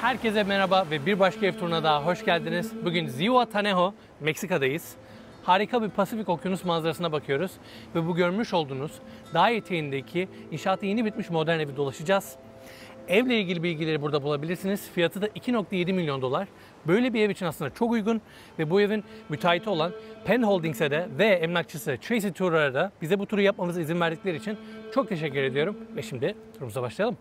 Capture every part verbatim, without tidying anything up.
Herkese merhaba ve bir başka ev turuna daha hoş geldiniz. Bugün Zihuatanejo, Meksika'dayız. Harika bir Pasifik Okyanus manzarasına bakıyoruz. Ve bu görmüş olduğunuz dağ eteğindeki inşaatı yeni bitmiş modern evi dolaşacağız. Evle ilgili bilgileri burada bulabilirsiniz. Fiyatı da iki nokta yedi milyon dolar. Böyle bir ev için aslında çok uygun ve bu evin müteahhiti olan Penn Holdings'e de ve emlakçısı Tracy Turner'a da bize bu turu yapmamıza izin verdikleri için çok teşekkür ediyorum. Ve şimdi turumuza başlayalım.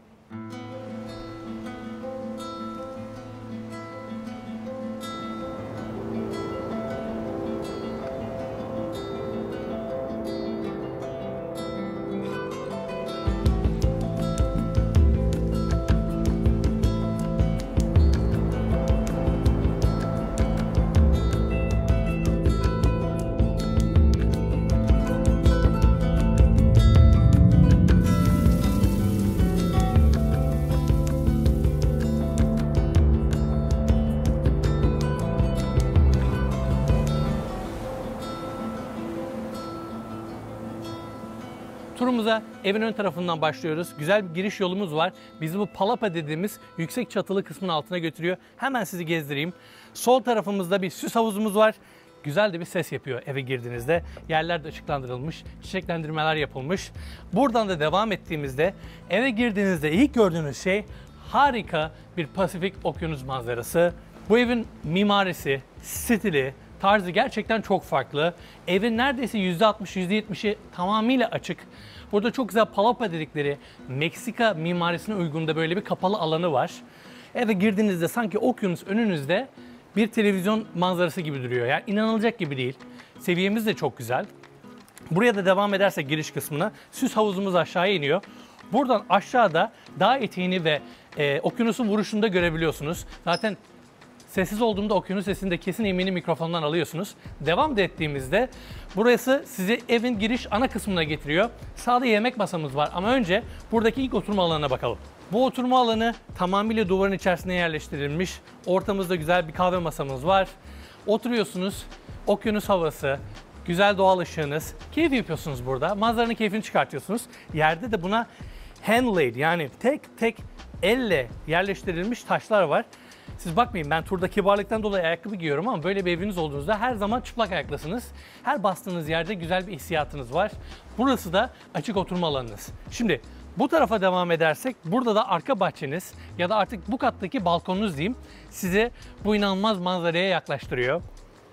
Turumuza evin ön tarafından başlıyoruz. Güzel bir giriş yolumuz var. Bizi bu palapa dediğimiz yüksek çatılı kısmın altına götürüyor. Hemen sizi gezdireyim. Sol tarafımızda bir süs havuzumuz var. Güzel de bir ses yapıyor eve girdiğinizde. Yerler de ışıklandırılmış, çiçeklendirmeler yapılmış. Buradan da devam ettiğimizde eve girdiğinizde ilk gördüğünüz şey harika bir Pasifik Okyanus manzarası. Bu evin mimarisi, stili, tarzı gerçekten çok farklı. Evin neredeyse yüzde altmış yüzde yetmişi tamamıyla açık. Burada çok güzel palapa dedikleri Meksika mimarisine uygun da böyle bir kapalı alanı var. Eve girdiğinizde sanki okyanus önünüzde bir televizyon manzarası gibi duruyor. Yani inanılacak gibi değil. Seviyemiz de çok güzel. Buraya da devam edersek giriş kısmına süs havuzumuz aşağıya iniyor. Buradan aşağıda dağ eteğini ve e, okyanusun vuruşunu da görebiliyorsunuz. Zaten sessiz olduğumda okyanus sesini de kesin eminim mikrofondan alıyorsunuz. Devam da ettiğimizde burası sizi evin giriş ana kısmına getiriyor. Sağda yemek masamız var ama önce buradaki ilk oturma alanına bakalım. Bu oturma alanı tamamıyla duvarın içerisine yerleştirilmiş. Ortamızda güzel bir kahve masamız var. Oturuyorsunuz, okyanus havası, güzel doğal ışığınız. Keyif yapıyorsunuz burada. Manzaranın keyfini çıkartıyorsunuz. Yerde de buna hand-laid yani tek tek elle yerleştirilmiş taşlar var. Siz bakmayın, ben turda kibarlıktan dolayı ayakkabı giyiyorum ama böyle bir eviniz olduğunuzda her zaman çıplak ayaklısınız. Her bastığınız yerde güzel bir hissiyatınız var. Burası da açık oturma alanınız. Şimdi bu tarafa devam edersek burada da arka bahçeniz ya da artık bu kattaki balkonunuz diyeyim sizi bu inanılmaz manzaraya yaklaştırıyor.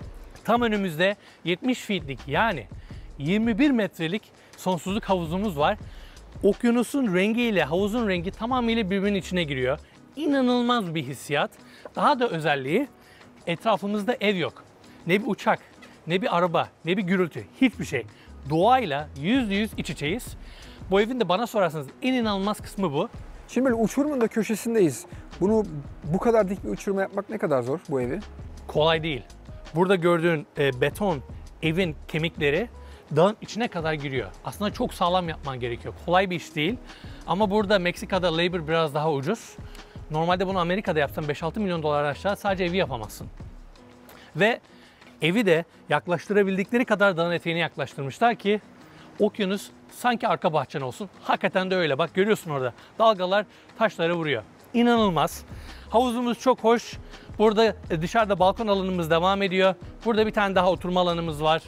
Tam önümüzde yetmiş feetlik yani yirmi bir metrelik sonsuzluk havuzumuz var. Okyanusun rengiyle havuzun rengi tamamıyla birbirinin içine giriyor. İnanılmaz bir hissiyat. Daha da özelliği etrafımızda ev yok. Ne bir uçak, ne bir araba, ne bir gürültü, hiçbir şey. Doğayla yüzde yüz iç içeyiz. Bu evin de bana sorarsanız en inanılmaz kısmı bu. Şimdi böyle uçurumun da köşesindeyiz. Bunu bu kadar dik bir uçuruma yapmak ne kadar zor bu evi? Kolay değil. Burada gördüğün e, beton evin kemikleri dağın içine kadar giriyor. Aslında çok sağlam yapman gerekiyor. Kolay bir iş değil. Ama burada Meksika'da labor biraz daha ucuz. Normalde bunu Amerika'da yapsan beş altı milyon dolar aşağı sadece evi yapamazsın. Ve evi de yaklaştırabildikleri kadar dağın eteğine yaklaştırmışlar ki okyanus sanki arka bahçen olsun. Hakikaten de öyle. Bak görüyorsun orada. Dalgalar taşlara vuruyor. İnanılmaz. Havuzumuz çok hoş. Burada dışarıda balkon alanımız devam ediyor. Burada bir tane daha oturma alanımız var.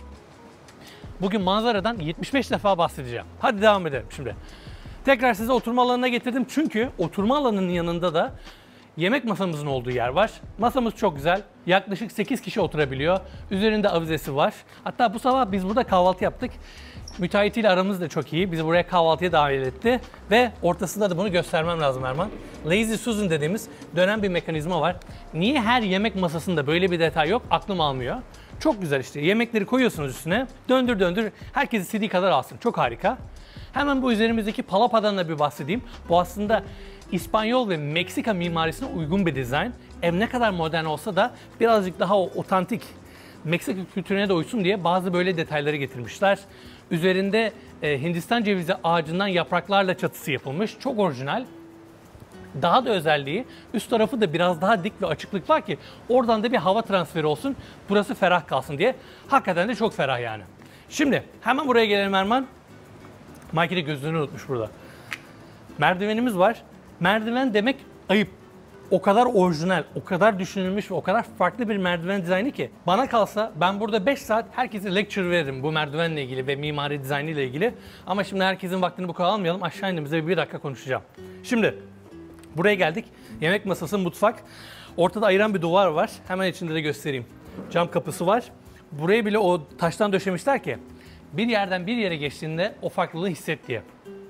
Bugün manzaradan yetmiş beş defa bahsedeceğim. Hadi devam edelim şimdi. Tekrar size oturma alanına getirdim çünkü oturma alanının yanında da yemek masamızın olduğu yer var. Masamız çok güzel. Yaklaşık sekiz kişi oturabiliyor. Üzerinde avizesi var. Hatta bu sabah biz burada kahvaltı yaptık. Müteahhitiyle aramız da çok iyi. Bizi buraya kahvaltıya davet etti. Ve ortasında da bunu göstermem lazım Erman. Lazy Susan dediğimiz dönen bir mekanizma var. Niye her yemek masasında böyle bir detay yok? Aklım almıyor. Çok güzel işte. Yemekleri koyuyorsunuz üstüne. Döndür döndür. Herkes istediği kadar alsın. Çok harika. Hemen bu üzerimizdeki palapadan da bir bahsedeyim. Bu aslında İspanyol ve Meksika mimarisine uygun bir dizayn. Ev ne kadar modern olsa da birazcık daha o otantik Meksika kültürüne de uysun diye bazı böyle detayları getirmişler. Üzerinde e, Hindistan cevizi ağacından yapraklarla çatısı yapılmış. Çok orijinal. Daha da özelliği üst tarafı da biraz daha dik ve açıklık var ki oradan da bir hava transferi olsun. Burası ferah kalsın diye. Hakikaten de çok ferah yani. Şimdi hemen buraya gelelim Erman. Mikey de gözlüğünü unutmuş burada. Merdivenimiz var. Merdiven demek ayıp. o kadar orijinal, o kadar düşünülmüş ve o kadar farklı bir merdiven dizaynı ki bana kalsa ben burada beş saat herkese lecture veririm bu merdivenle ilgili ve mimari dizaynı ile ilgili. Ama şimdi herkesin vaktini bu kadar almayalım. Aşağı indiğimizde bir dakika konuşacağım. Şimdi buraya geldik. Yemek masası, mutfak. Ortada ayıran bir duvar var. Hemen içinde de göstereyim. Cam kapısı var. Buraya bile o taştan döşemişler ki bir yerden bir yere geçtiğinde o farklılığı hisset diye.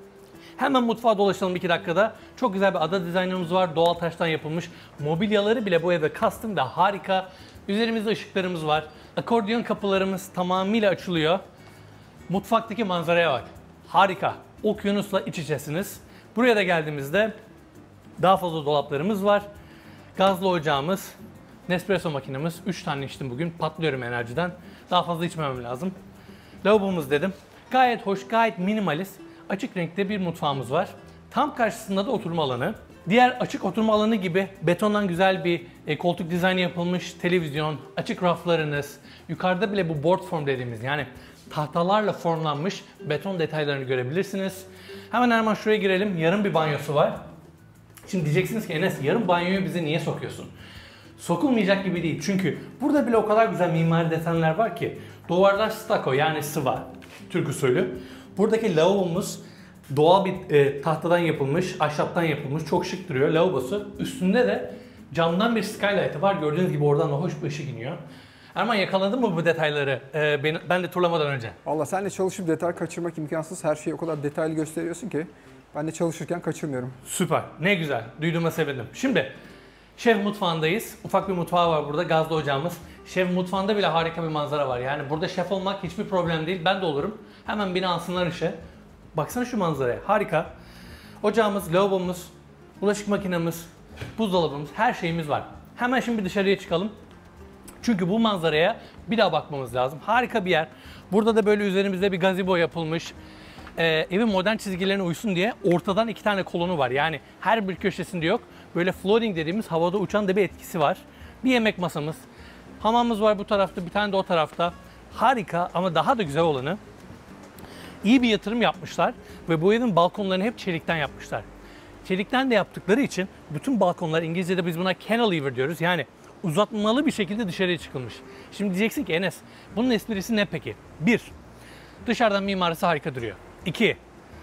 Hemen mutfağa dolaşalım iki dakikada. Çok güzel bir ada dizaynımız var. Doğal taştan yapılmış. Mobilyaları bile bu eve custom ve harika. Üzerimizde ışıklarımız var. Akordeon kapılarımız tamamıyla açılıyor. Mutfaktaki manzaraya bak. Harika. Okyanusla iç içesiniz. Buraya da geldiğimizde daha fazla dolaplarımız var. Gazlı ocağımız, Nespresso makinemiz. üç tane içtim bugün. Patlıyorum enerjiden. Daha fazla içmemem lazım. Lavabomuz dedim. Gayet hoş, gayet minimalist. Açık renkte bir mutfağımız var. Tam karşısında da oturma alanı. Diğer açık oturma alanı gibi betondan güzel bir e, koltuk dizaynı yapılmış, televizyon, açık raflarınız, yukarıda bile bu board form dediğimiz yani tahtalarla formlanmış beton detaylarını görebilirsiniz. Hemen hemen şuraya girelim. Yarım bir banyosu var. Şimdi diyeceksiniz ki Enes yarım banyoyu bize niye sokuyorsun? Sokulmayacak gibi değil. Çünkü burada bile o kadar güzel mimari desenler var ki duvarlar stucco yani sıva, Türk usulü. Buradaki lavabomuz doğal bir e, tahtadan yapılmış, ahşaptan yapılmış. Çok şık duruyor lavabosu. Üstünde de camdan bir skylight'ı var. Gördüğünüz gibi oradan da hoş bir ışık iniyor. Erman yakaladın mı bu detayları e, ben, ben de turlamadan önce? Valla senle çalışıp detay kaçırmak imkansız. Her şeyi o kadar detaylı gösteriyorsun ki ben de çalışırken kaçırmıyorum. Süper. Ne güzel. Duyduğuma sevindim. Şimdi şef mutfağındayız. Ufak bir mutfağı var burada. Gazlı ocağımız. Şef mutfağında bile harika bir manzara var. Yani burada şef olmak hiçbir problem değil. Ben de olurum. Hemen beni alsınlar işe. Baksana şu manzaraya. Harika. Ocağımız, lavabomuz, bulaşık makinemiz, buzdolabımız, her şeyimiz var. Hemen şimdi dışarıya çıkalım. Çünkü bu manzaraya bir daha bakmamız lazım. Harika bir yer. Burada da böyle üzerimizde bir gazebo yapılmış. Ee, evin modern çizgilerine uysun diye ortadan iki tane kolonu var. Yani her bir köşesinde yok. Böyle floating dediğimiz havada uçan da bir etkisi var. Bir yemek masamız. Hamamımız var bu tarafta, bir tane de o tarafta. Harika ama daha da güzel olanı iyi bir yatırım yapmışlar ve bu evin balkonlarını hep çelikten yapmışlar. Çelikten de yaptıkları için bütün balkonlar, İngilizce'de biz buna cantilever diyoruz. Yani uzatmalı bir şekilde dışarıya çıkılmış. Şimdi diyeceksin ki Enes bunun esprisi ne peki? Bir, dışarıdan mimarisi harika duruyor. İki,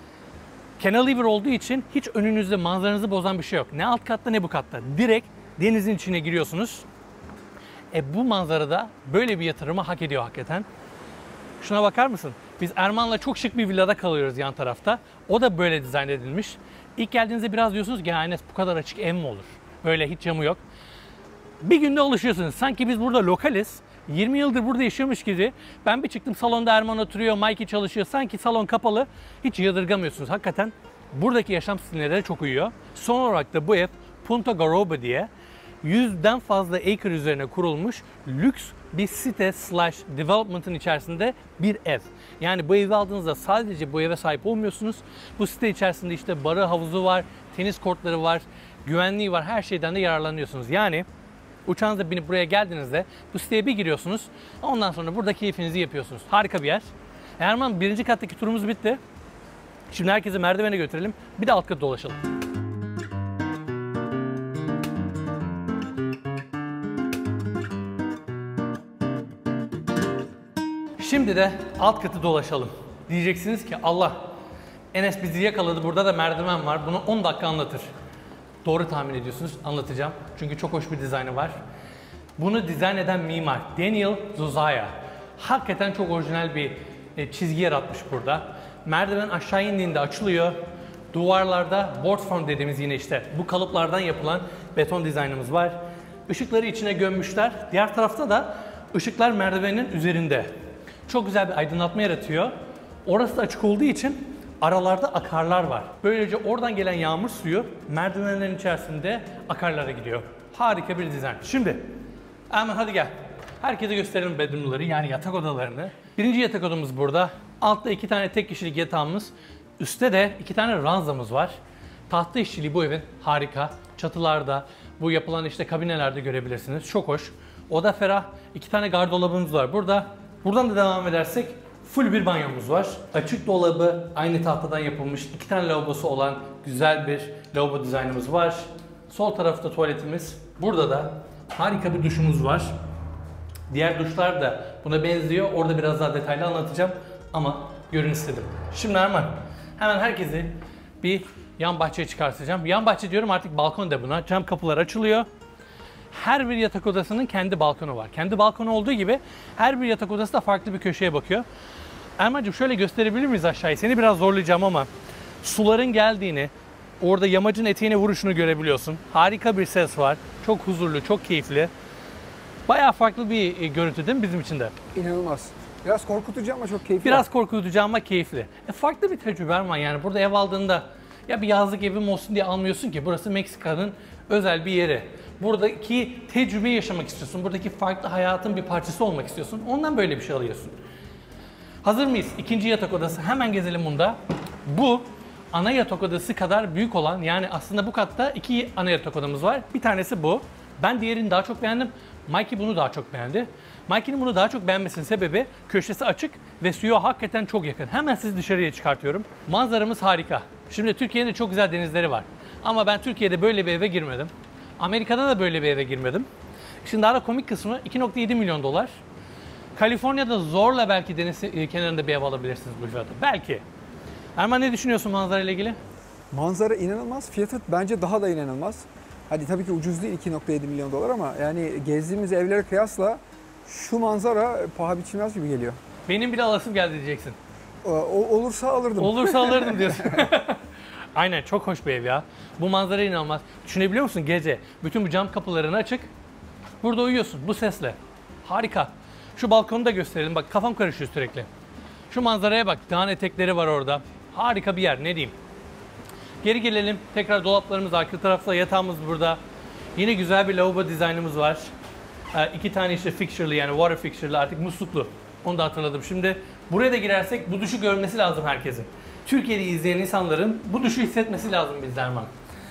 cantilever olduğu için hiç önünüzde manzaranızı bozan bir şey yok. Ne alt katta ne bu katta. Direkt denizin içine giriyorsunuz. E bu manzarada böyle bir yatırımı hak ediyor hakikaten. Şuna bakar mısın? Biz Erman'la çok şık bir villada kalıyoruz yan tarafta. O da böyle dizayn edilmiş. İlk geldiğinizde biraz diyorsunuz ki Enes bu kadar açık ev mi olur? Böyle hiç camı yok. Bir günde alışıyorsunuz. Sanki biz burada lokaliz. yirmi yıldır burada yaşıyormuş gibi. Ben bir çıktım salonda Erman oturuyor, Mikey çalışıyor. Sanki salon kapalı. Hiç yadırgamıyorsunuz. Hakikaten buradaki yaşam stiline de çok uyuyor. Son olarak da bu ev Punta Garoba diye yüzden fazla acre üzerine kurulmuş lüks bir site slash development'ın içerisinde bir ev. Yani bu evi aldığınızda sadece bu eve sahip olmuyorsunuz. Bu site içerisinde işte barı, havuzu var, tenis kortları var, güvenliği var. Her şeyden de yararlanıyorsunuz. Yani uçağınıza binip buraya geldiğinizde bu siteye bir giriyorsunuz. Ondan sonra burada keyfinizi yapıyorsunuz. Harika bir yer. Erman birinci kattaki turumuz bitti. Şimdi herkesi merdivene götürelim. Bir de alt kata dolaşalım. Şimdi de alt katı dolaşalım. Diyeceksiniz ki Allah, Enes bizi yakaladı, burada da merdiven var. Bunu on dakika anlatır. Doğru tahmin ediyorsunuz, anlatacağım. Çünkü çok hoş bir dizaynı var. Bunu dizayn eden mimar Daniel Zozaya. Hakikaten çok orijinal bir çizgi yaratmış burada. Merdiven aşağı indiğinde açılıyor. Duvarlarda board form dediğimiz yine işte bu kalıplardan yapılan beton dizaynımız var. Işıkları içine gömmüşler. Diğer tarafta da ışıklar merdivenin üzerinde. Çok güzel bir aydınlatma yaratıyor. Orası da açık olduğu için aralarda akarlar var. Böylece oradan gelen yağmur suyu merdivenlerin içerisinde akarlara gidiyor. Harika bir dizayn. Şimdi hemen hadi gel. Herkese gösterelim bedroom'ları yani yatak odalarını. Birinci yatak odamız burada. Altta iki tane tek kişilik yatağımız. Üstte de iki tane ranzamız var. Tahta işçiliği bu evin harika. Çatılarda, bu yapılan işte kabinelerde görebilirsiniz. Çok hoş. Oda ferah. İki tane gardırobumuz var burada. Buradan da devam edersek full bir banyomuz var. Açık dolabı aynı tahtadan yapılmış iki tane lavabosu olan güzel bir lavabo dizaynımız var. Sol tarafta tuvaletimiz. Burada da harika bir duşumuz var. Diğer duşlar da buna benziyor. Orada biraz daha detaylı anlatacağım ama görün istedim. Şimdi Erman, hemen herkesi bir yan bahçeye çıkartacağım. Yan bahçe diyorum, artık balkon da buna. Cam kapılar açılıyor. Her bir yatak odasının kendi balkonu var. Kendi balkonu olduğu gibi her bir yatak odası da farklı bir köşeye bakıyor. Erman'cığım şöyle gösterebilir miyiz aşağıyı? Seni biraz zorlayacağım ama suların geldiğini, orada yamacın eteğine vuruşunu görebiliyorsun. Harika bir ses var. Çok huzurlu, çok keyifli. Bayağı farklı bir görüntü değil mi bizim için de? İnanılmaz. Biraz korkutucu ama çok keyifli. Biraz korkutucu ama keyifli. E, farklı bir tecrübe Erman, yani burada ev aldığında ya bir yazlık evim olsun diye almıyorsun ki. Burası Meksika'nın özel bir yeri. Buradaki tecrübeyi yaşamak istiyorsun. Buradaki farklı hayatın bir parçası olmak istiyorsun. Ondan böyle bir şey alıyorsun. Hazır mıyız? İkinci yatak odası. Hemen gezelim bunda. Bu ana yatak odası kadar büyük olan, yani aslında bu katta iki ana yatak odamız var. Bir tanesi bu. Ben diğerini daha çok beğendim. Mikey bunu daha çok beğendi. Mikey'nin bunu daha çok beğenmesinin sebebi köşesi açık ve suya hakikaten çok yakın. Hemen sizi dışarıya çıkartıyorum. Manzaramız harika. Şimdi Türkiye'nin de çok güzel denizleri var. Ama ben Türkiye'de böyle bir eve girmedim. Amerika'da da böyle bir eve girmedim. Şimdi daha da komik kısmı iki nokta yedi milyon dolar. Kaliforniya'da zorla belki deniz kenarında bir ev alabilirsiniz bu fiyatı. Belki. Erman, ne düşünüyorsun manzara ile ilgili? Manzara inanılmaz. Fiyatı bence daha da inanılmaz. Hadi tabii ki ucuz değil iki nokta yedi milyon dolar ama yani gezdiğimiz evlere kıyasla şu manzara paha biçilmez gibi geliyor. Benim bile alasım geldi diyeceksin. O, olursa alırdım. Olursa alırdım diyorsun. Aynen, çok hoş bir ev ya. Bu manzara inanılmaz. Düşünebiliyor musun, gece bütün bu cam kapılarını açık. Burada uyuyorsun bu sesle. Harika. Şu balkonu da gösterelim. Bak kafam karışıyor sürekli. Şu manzaraya bak. Dağın etekleri var orada. Harika bir yer, ne diyeyim. Geri gelelim. Tekrar dolaplarımız arka tarafta, yatağımız burada. Yine güzel bir lavabo dizaynımız var. Ee, iki tane işte fixture'lı, yani water fixture'lı, artık musluklu. Onu da hatırladım. Şimdi buraya da girersek bu duşu görmesi lazım herkesin. Türkiye'de izleyen insanların bu duşu hissetmesi lazım bizler Erman.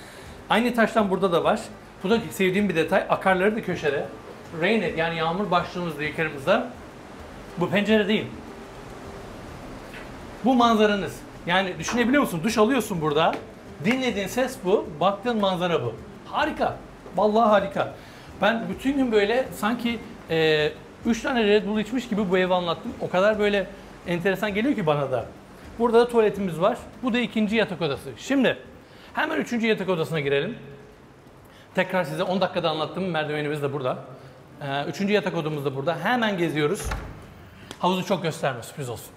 Aynı taştan burada da var. Bu da sevdiğim bir detay. Akarları da köşede. Rain, yani yağmur başlığımızda, yukarımızda. Bu pencere değil. Bu manzaranız. Yani düşünebiliyor musun? Duş alıyorsun burada. Dinlediğin ses bu. Baktığın manzara bu. Harika. Vallahi harika. Ben bütün gün böyle sanki e, üç tane Red Bull içmiş gibi bu evi anlattım. O kadar böyle enteresan geliyor ki bana da. Burada da tuvaletimiz var. Bu da ikinci yatak odası. Şimdi hemen üçüncü yatak odasına girelim. Tekrar size on dakikada anlattığım merdivenimiz de burada. Ee, üçüncü yatak odamız da burada. Hemen geziyoruz. Havuzu çok gösterme, sürpriz olsun.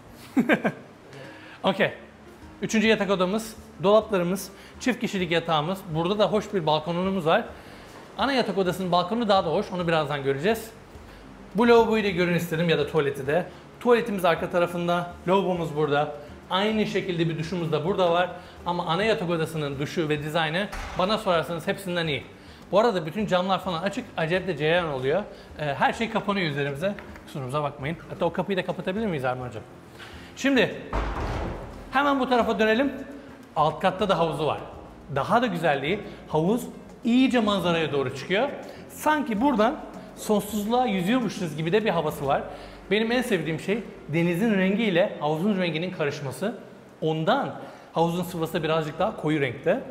Okey. Üçüncü yatak odamız, dolaplarımız, çift kişilik yatağımız. Burada da hoş bir balkonumuz var. Ana yatak odasının balkonu daha da hoş. Onu birazdan göreceğiz. Bu lavaboyu da görün istedim, ya da tuvaleti de. Tuvaletimiz arka tarafında, lavabomuz burada. Aynı şekilde bir duşumuz da burada var. Ama ana yatak odasının duşu ve dizaynı bana sorarsanız hepsinden iyi. Bu arada bütün camlar falan açık. Acayip de cereyan oluyor. Ee, her şey kapanıyor üzerimize. Kusurumuza bakmayın. Hatta o kapıyı da kapatabilir miyiz Erman Hocam? Şimdi hemen bu tarafa dönelim. Alt katta da havuzu var. Daha da güzelliği, havuz iyice manzaraya doğru çıkıyor. Sanki buradan sonsuzluğa yüzüyormuşuz gibi de bir havası var. Benim en sevdiğim şey denizin rengiyle havuzun renginin karışması. Ondan havuzun sıvası da birazcık daha koyu renkte.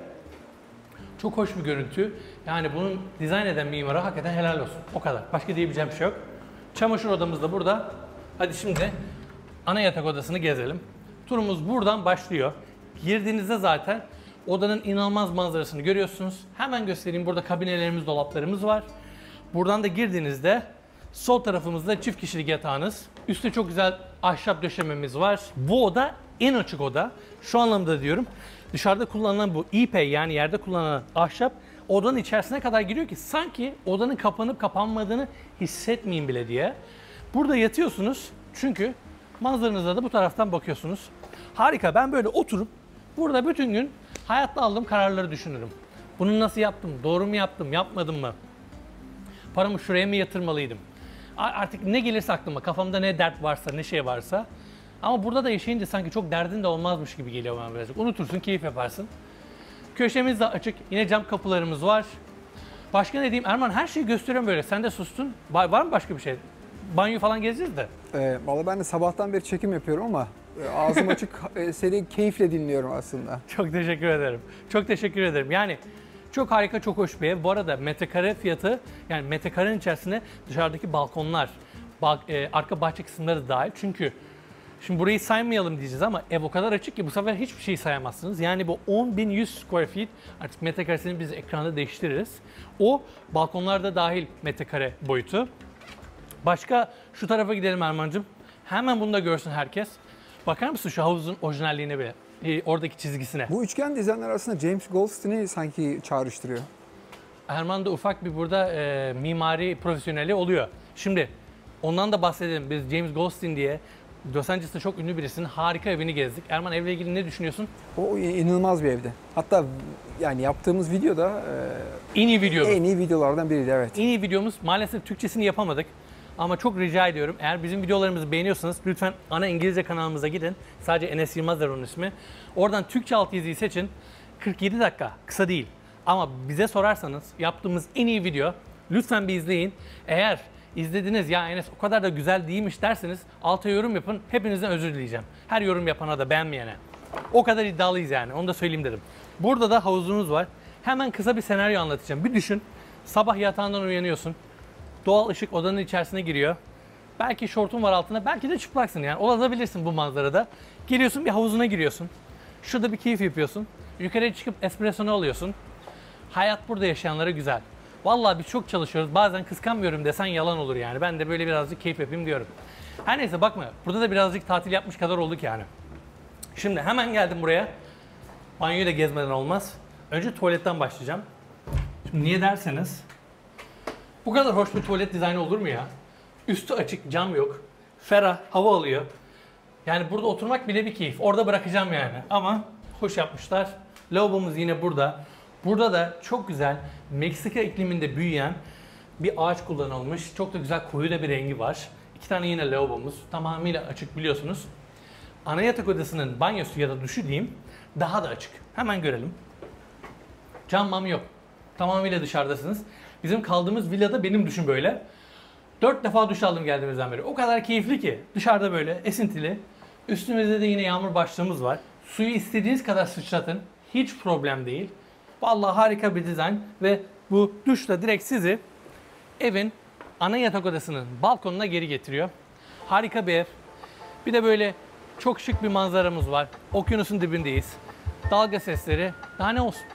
Çok hoş bir görüntü. Yani bunun dizayn eden mimara hakikaten helal olsun. O kadar. Başka diyebileceğim bir şey yok. Çamaşır odamız da burada. Hadi şimdi ana yatak odasını gezelim. Turumuz buradan başlıyor. Girdiğinizde zaten odanın inanılmaz manzarasını görüyorsunuz. Hemen göstereyim. Burada kabinelerimiz, dolaplarımız var. Buradan da girdiğinizde sol tarafımızda çift kişilik yatağınız. Üstte çok güzel ahşap döşememiz var. Bu oda en açık oda. Şu anlamda diyorum. Dışarıda kullanılan bu ipey, yani yerde kullanılan ahşap odanın içerisine kadar giriyor ki sanki odanın kapanıp kapanmadığını hissetmeyin bile diye. Burada yatıyorsunuz çünkü manzaranıza da bu taraftan bakıyorsunuz. Harika. Ben böyle oturup burada bütün gün hayatta aldığım kararları düşünürüm. Bunu nasıl yaptım? Doğru mu yaptım? Yapmadım mı? Paramı şuraya mı yatırmalıydım? Artık ne gelirse aklıma, kafamda ne dert varsa, ne şey varsa. Ama burada da yaşayınca sanki çok derdin de olmazmış gibi geliyor bana birazcık. Unutursun, keyif yaparsın. Köşemiz de açık. Yine cam kapılarımız var. Başka ne diyeyim? Erman, her şeyi gösteriyorum böyle. Sen de sustun. Var, var mı başka bir şey? Banyo falan gezeceğiz de. Ee, vallahi ben de sabahtan beri çekim yapıyorum ama e, ağzım açık, e, seni keyifle dinliyorum aslında. Çok teşekkür ederim. Çok teşekkür ederim. Yani Çok harika, çok hoş bir ev. Bu arada metrekare fiyatı, yani metrekarenin içerisinde dışarıdaki balkonlar, bal, e, arka bahçe kısımları da dahil. Çünkü şimdi burayı saymayalım diyeceğiz ama ev o kadar açık ki bu sefer hiçbir şeyi sayamazsınız. Yani bu on bin yüz square feet, artık metrekaresini biz ekranda değiştiririz. O balkonlar da dahil metrekare boyutu. Başka şu tarafa gidelim Erman'cığım. Hemen bunu da görsün herkes. Bakar mısın şu havuzun orijinalliğine bile, e, oradaki çizgisine. Bu üçgen dizaynlar arasında James Goldstein'i sanki çağrıştırıyor. Erman da ufak bir burada e, mimari profesyoneli oluyor. Şimdi ondan da bahsedelim. Biz James Goldstein diye Los Angeles'ta çok ünlü birisinin harika evini gezdik. Erman, evle ilgili ne düşünüyorsun? O inanılmaz bir evdi. Hatta yani yaptığımız videoda En iyi video bu. en iyi videolardan biriydi, evet. En iyi videomuz. Maalesef Türkçesini yapamadık. Ama çok rica ediyorum, eğer bizim videolarımızı beğeniyorsanız lütfen ana İngilizce kanalımıza gidin. Sadece Enes Yılmaz'dır onun ismi. Oradan Türkçe altyazıyı seçin. kırk yedi dakika, kısa değil. Ama bize sorarsanız yaptığımız en iyi video, lütfen bir izleyin. Eğer izlediniz, ya Enes o kadar da güzel değilmiş derseniz alta yorum yapın. Hepinizden özür dileyeceğim. Her yorum yapana da beğenmeyene. O kadar iddialıyız yani, onu da söyleyeyim dedim. Burada da havuzumuz var. Hemen kısa bir senaryo anlatacağım. Bir düşün, sabah yatağından uyanıyorsun. Doğal ışık odanın içerisine giriyor. Belki şortun var altında, belki de çıplaksın yani. Olabilirsin bu manzarada. Geliyorsun, bir havuzuna giriyorsun. Şurada bir keyif yapıyorsun. Yukarıya çıkıp espressonu alıyorsun. Hayat burada yaşayanlara güzel. Vallahi biz çok çalışıyoruz. Bazen kıskanmıyorum desen yalan olur yani. Ben de böyle birazcık keyif yapayım diyorum. Her neyse, bakma. Burada da birazcık tatil yapmış kadar olduk yani. Şimdi hemen geldim buraya. Banyoyu da gezmeden olmaz. Önce tuvaletten başlayacağım. Şimdi niye derseniz, bu kadar hoş bir tuvalet dizaynı olur mu ya? Üstü açık, cam yok. Ferah, hava alıyor. Yani burada oturmak bile bir keyif. Orada bırakacağım yani. Ama hoş yapmışlar. Lavabomuz yine burada. Burada da çok güzel, Meksika ikliminde büyüyen bir ağaç kullanılmış. Çok da güzel, koyu da bir rengi var. İki tane yine lavabomuz. Tamamıyla açık biliyorsunuz. Ana yatak odasının banyosu ya da duşu diyeyim, daha da açık. Hemen görelim. Cam mam yok. Tamamıyla dışarıdasınız. Bizim kaldığımız villada benim duşum böyle. Dört defa duş aldım geldiğimizden beri. O kadar keyifli ki. Dışarıda böyle esintili. Üstümüzde de yine yağmur başlığımız var. Suyu istediğiniz kadar sıçratın. Hiç problem değil. Vallahi harika bir dizayn ve bu duş da direkt sizi evin ana yatak odasının balkonuna geri getiriyor. Harika bir ev. Bir de böyle çok şık bir manzaramız var. Okyanusun dibindeyiz. Dalga sesleri. Daha ne olsun?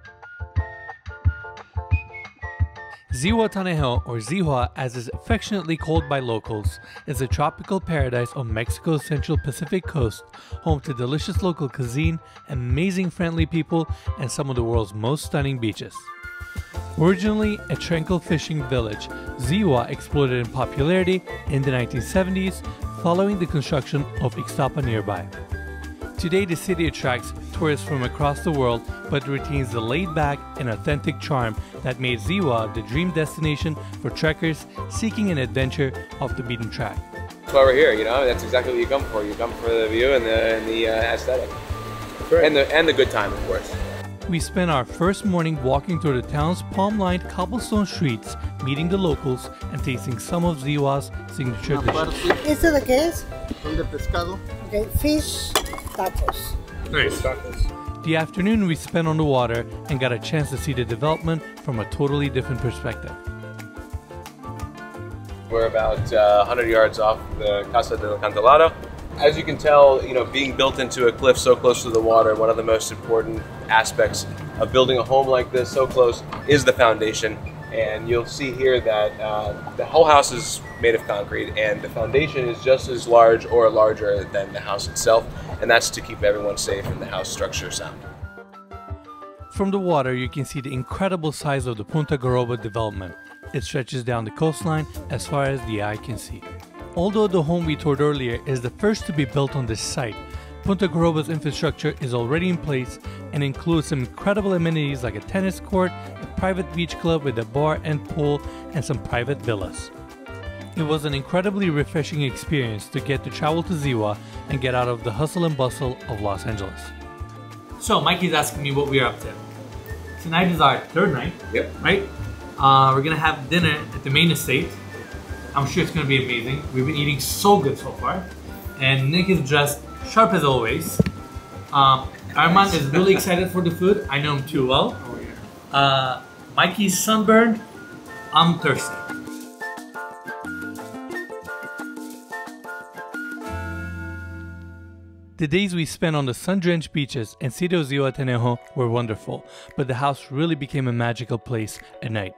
Zihuatanejo, or Zihua as is affectionately called by locals, is a tropical paradise on Mexico's central Pacific coast, home to delicious local cuisine, amazing friendly people, and some of the world's most stunning beaches. Originally a tranquil fishing village, Zihua exploded in popularity in the nineteen seventies following the construction of Ixtapa nearby. Today the city attracts tourists from across the world but retains the laid-back and authentic charm that made Zihua the dream destination for trekkers seeking an adventure off the beaten track. That's why we're here, you know, that's exactly what you come for. You come for the view and the, and the uh, aesthetic. And the, and the good time, of course. We spent our first morning walking through the town's palm-lined cobblestone streets, meeting the locals and tasting some of Zihua's signature dishes. ¿Esto de qué es? Son de pescado. Okay, fish tacos. Nice. The afternoon we spent on the water and got a chance to see the development from a totally different perspective. We're about uh, one hundred yards off the Casa del Acantilado. As you can tell, you know, being built into a cliff so close to the water, one of the most important aspects of building a home like this so close is the foundation. And you'll see here that uh, the whole house is made of concrete and the foundation is just as large or larger than the house itself. And that's to keep everyone safe and the house structure sound. From the water, you can see the incredible size of the Punta Garoba development. It stretches down the coastline as far as the eye can see. Although the home we toured earlier is the first to be built on this site, Punta Garoba's infrastructure is already in place and includes some incredible amenities like a tennis court, a private beach club with a bar and pool, and some private villas. It was an incredibly refreshing experience to get to travel to Zihua and get out of the hustle and bustle of Los Angeles. So Mikey's asking me what we're up to. Tonight is our third night, Yep. right? Uh, we're gonna have dinner at the main estate. I'm sure it's gonna be amazing. We've been eating so good so far. And Nick is dressed sharp as always. Um, Arman is really excited for the food. I know him too well. Uh, Mikey's sunburned. I'm thirsty. The days we spent on the sun-drenched beaches in Sitio Zihuatanejo were wonderful, but the house really became a magical place at night.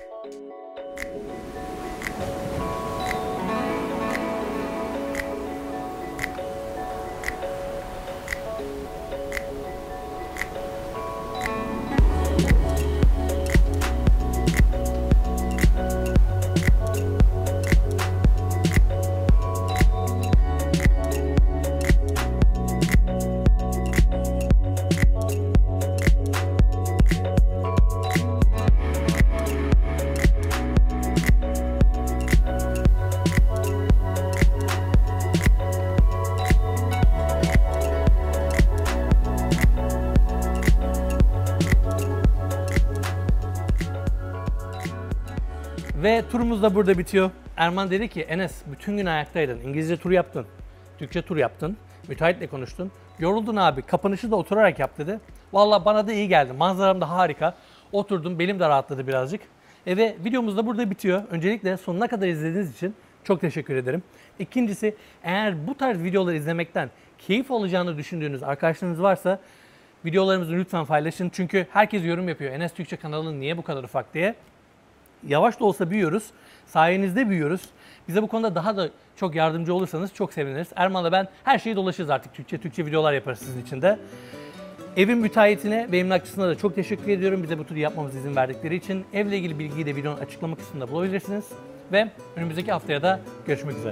Ve turumuz da burada bitiyor. Erman dedi ki Enes bütün gün ayaktaydın. İngilizce tur yaptın. Türkçe tur yaptın. Müteahhitle konuştun. Yoruldun abi. Kapanışı da oturarak yap dedi. Vallahi bana da iyi geldi. Manzaram da harika. Oturdum. Belim de rahatladı birazcık. E ve videomuz da burada bitiyor. Öncelikle sonuna kadar izlediğiniz için çok teşekkür ederim. İkincisi eğer bu tarz videoları izlemekten keyif alacağını düşündüğünüz arkadaşlarınız varsa videolarımızı lütfen paylaşın. Çünkü herkes yorum yapıyor. Enes Türkçe kanalın niye bu kadar ufak diye. Yavaş da olsa büyüyoruz. Sayenizde büyüyoruz. Bize bu konuda daha da çok yardımcı olursanız çok seviniriz. Erman'la ben her şeyi dolaşırız artık. Türkçe Türkçe videolar yaparız sizin için de. Evin müteahhitine ve emlakçısına da çok teşekkür ediyorum. Bize bu turu yapmamıza izin verdikleri için. Evle ilgili bilgiyi de videonun açıklama kısmında bulabilirsiniz. Ve önümüzdeki haftaya da görüşmek üzere.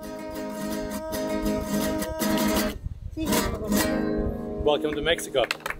Welcome to Mexico.